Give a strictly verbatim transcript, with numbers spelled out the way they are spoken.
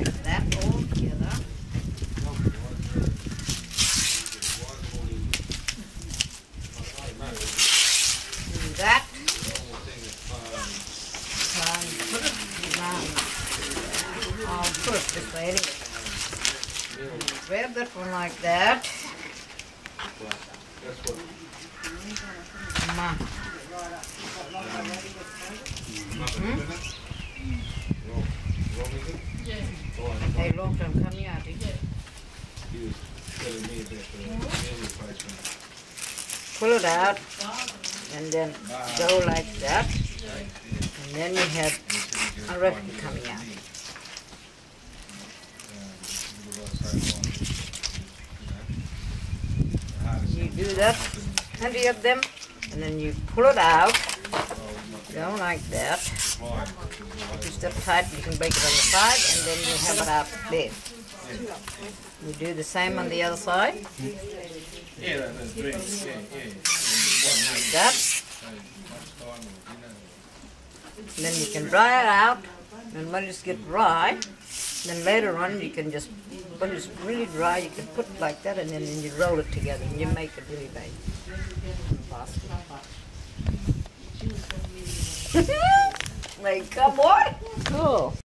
mix that all together. Do that. Um, put it around. I'll put it this way anyway. Grab that one like that. Come on. Hmm? Hey, long time coming out. Pull it out and then go like that. And then you have a recipe coming out. You do that, plenty of them, and then you pull it out, go like that. You step tight, you can break it on the side, and then you have it out there. You do the same on the other side. Like that. And then you can dry it out, and when it's get dry, then later on you can just, when it's really dry, you can put it like that, and then, then you roll it together, and you make it really big. Like, come on! Cool.